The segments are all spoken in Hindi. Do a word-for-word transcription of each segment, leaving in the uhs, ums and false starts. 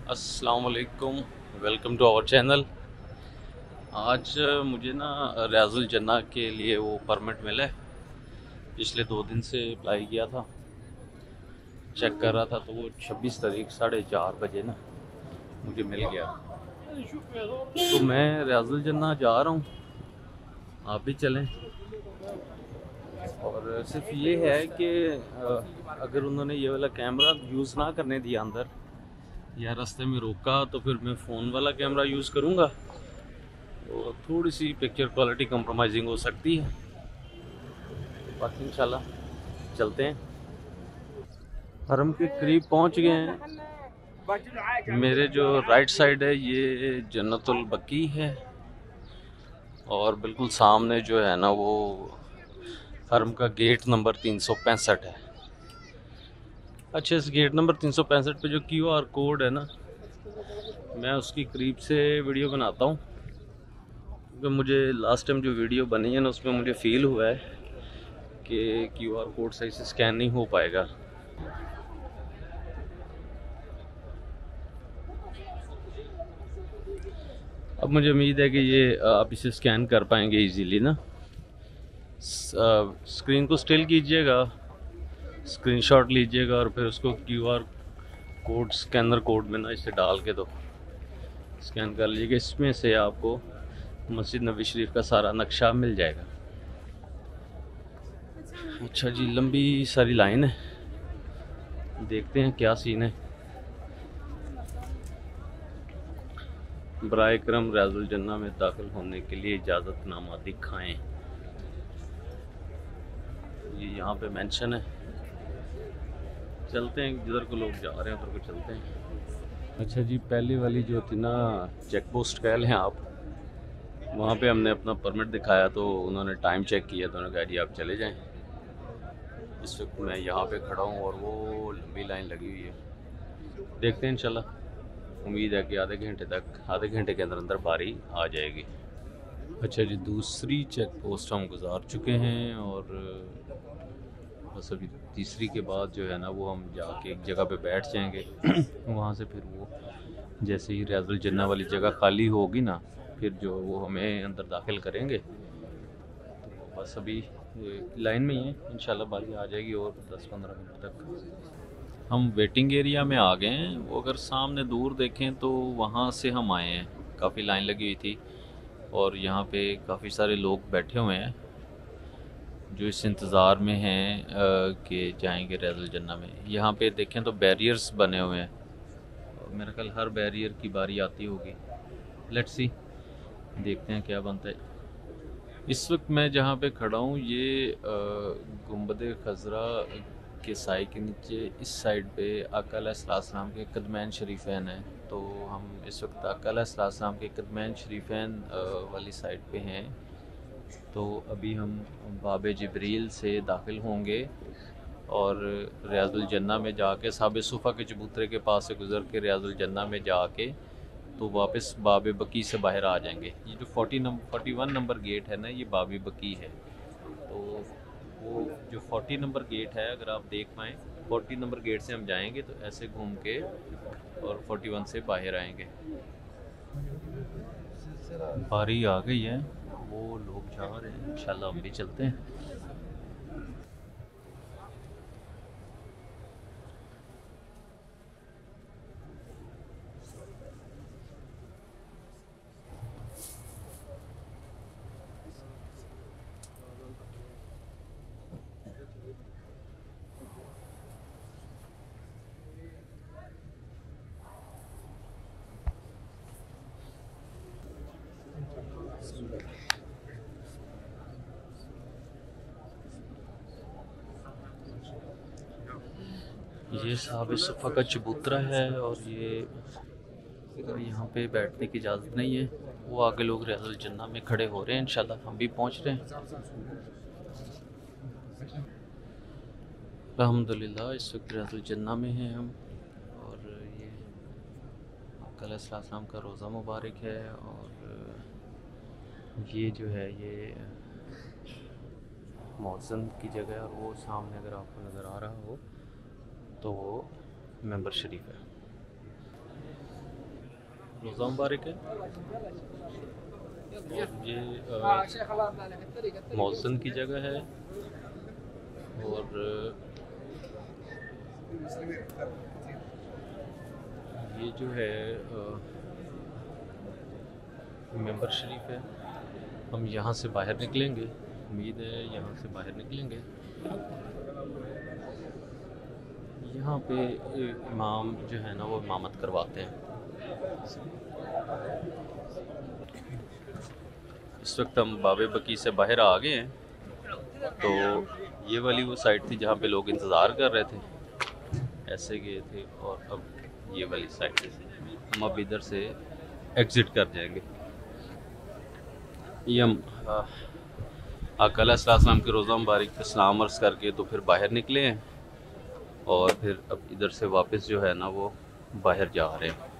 अस्सलाम वालेकुम, वेलकम टू आवर चैनल। आज मुझे ना रियाजुल जन्ना के लिए वो परमिट मिला है। पिछले दो दिन से अप्लाई किया था, चेक कर रहा था, तो वो छब्बीस तारीख साढ़े चार बजे ना मुझे मिल गया। तो मैं रियाजुल जन्ना जा रहा हूँ, आप भी चलें। और सिर्फ ये है कि अगर उन्होंने ये वाला कैमरा यूज़ ना करने दिया अंदर या रास्ते में रोका, तो फिर मैं फ़ोन वाला कैमरा यूज़ करूँगा, तो थोड़ी सी पिक्चर क्वालिटी कंप्रोमाइजिंग हो सकती है। बाकी इंशाल्लाह चलते हैं। हरम के करीब पहुंच गए हैं। मेरे जो राइट साइड है ये जन्नतुल बकी है, और बिल्कुल सामने जो है ना वो हरम का गेट नंबर तीन सौ पैंसठ है। अच्छा, इस गेट नंबर तीन सौ पैंसठ पे जो क्यू आर कोड है ना, मैं उसकी करीब से वीडियो बनाता हूँ, क्योंकि मुझे लास्ट टाइम जो वीडियो बनी है ना उसमें मुझे फील हुआ है कि क्यू आर कोड सही से स्कैन नहीं हो पाएगा। अब मुझे उम्मीद है कि ये आप इसे स्कैन कर पाएंगे इजीली ना। स्क्रीन को स्टिल कीजिएगा, स्क्रीनशॉट लीजिएगा और फिर उसको क्यूआर कोड स्कैनर कोड में ना इसे डाल के दो स्कैन कर लीजिएगा। इसमें से आपको मस्जिद नबी शरीफ का सारा नक्शा मिल जाएगा। अच्छा जी, लंबी सारी लाइन है, देखते हैं क्या सीन है। बराए करम रियाजुल जन्ना में दाखिल होने के लिए इजाज़तनामा दिखाएं, ये यहाँ पे मेंशन है। चलते हैं, जिधर को लोग जा रहे हैं उधर को चलते हैं। अच्छा जी, पहली वाली जो थी ना चेक पोस्ट कह लें आप, वहाँ पे हमने अपना परमिट दिखाया तो उन्होंने टाइम चेक किया, तो उन्होंने कहा जी आप चले जाएं। इस वक्त मैं यहाँ पे खड़ा हूँ और वो लंबी लाइन लगी हुई है। देखते हैं इंशाल्लाह, उम्मीद है कि आधे घंटे तक आधे घंटे के अंदर अंदर बारी आ जाएगी। अच्छा जी, दूसरी चेक पोस्ट हम गुजार चुके हैं और बस अभी तीसरी के बाद जो है ना वो हम जाके एक जगह पे बैठ जाएंगे। वहाँ से फिर वो जैसे ही रियाजुल जन्ना वाली जगह खाली होगी ना, फिर जो वो हमें अंदर दाखिल करेंगे। तो बस अभी लाइन में ही है, इंशाल्लाह बारी आ जाएगी और दस पंद्रह मिनट तक। हम वेटिंग एरिया में आ गए हैं। वो अगर सामने दूर देखें तो वहाँ से हम आए हैं, काफ़ी लाइन लगी हुई थी और यहाँ पे काफ़ी सारे लोग बैठे हुए हैं जो इस इंतज़ार में हैं कि जाएंगे रियाजुल जन्ना में। यहाँ पे देखें तो बैरियर्स बने हुए हैं, मेरा ख्याल हर बैरियर की बारी आती होगी। लेट्स सी, देखते हैं क्या बनता है। इस वक्त मैं जहाँ पे खड़ा हूँ ये गुंबद खजरा के साए के नीचे इस साइड पे आका अलैहिस्सलाम के कदमैन शरीफैन हैं। तो हम इस वक्त आका अलैहिस्सलाम के कदमैन शरीफैन वाली साइड पे हैं। तो अभी हम बाब जिब्रील से दाखिल होंगे और रियाजुल जन्ना में जाके साब सुफ़ा के चबूतरे के पास से गुज़र के रियाजुल जन्ना में जाके तो वापस बाब बकी से बाहर आ जाएंगे। ये जो forty number forty one number gate है ना, ये बाब बकी है। तो वो जो फोर्टी नंबर गेट है, अगर आप देख पाएँ, फोर्टी नंबर गेट से हम जाएंगे तो ऐसे घूम के और फोर्टी वन से बाहर आएंगे। बारी आ गई है, वो लोग जा रहे हैं, इंशाल्लाह हम भी चलते हैं। ये साहब सुफ़ा का चबूतरा है और ये यहाँ पे बैठने की इजाज़त नहीं है। वो आगे लोग रियाजुल जन्ना में खड़े हो रहे हैं, इंशाल्लाह हम भी पहुँच रहे हैं अल्हम्दुलिल्लाह। इस वक्त रियाजुल जन्ना में हैं हम और ये आका अलैहिस्सलाम का रोज़ा मुबारक है। और ये जो है ये मौज़न की जगह है और वो सामने अगर आपको नज़र आ रहा हो तो वो मेंबर शरीफ है। रोज़ा मुबारक है। और ये मौज़न की जगह है। और ये जो है मेंबर शरीफ है। हम यहाँ से बाहर निकलेंगे, उम्मीद है यहाँ से बाहर निकलेंगे। यहाँ पे इमाम जो है ना वो इमामत करवाते हैं। इस वक्त हम बाबे बकी से बाहर आ गए हैं। तो ये वाली वो साइड थी जहाँ पे लोग इंतज़ार कर रहे थे, ऐसे गए थे। और अब ये वाली साइड हम अब इधर से एग्ज़िट कर जाएंगे। ये हम आका अलैहिस्सलाम के रोज़ा मुबारक पे सलाम अर्ज़ करके तो फिर बाहर निकले हैं। और फिर अब इधर से वापस जो है ना वो बाहर जा रहे हैं।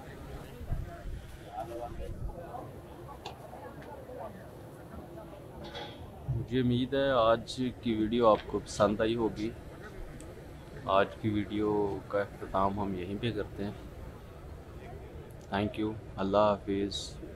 मुझे उम्मीद है आज की वीडियो आपको पसंद आई होगी। आज की वीडियो का अख्ताम हम यहीं पे करते हैं। Thank you. अल्लाह हाफिज़।